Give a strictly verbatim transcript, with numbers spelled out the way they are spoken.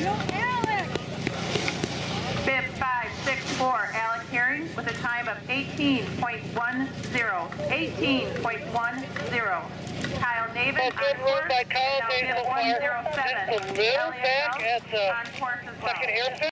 Bib five six four, Alex Herring, with a time of eighteen point one zero. eighteen point one zero. Kyle Navin on course, and now Bib one zero seven. Elliot House on course as well.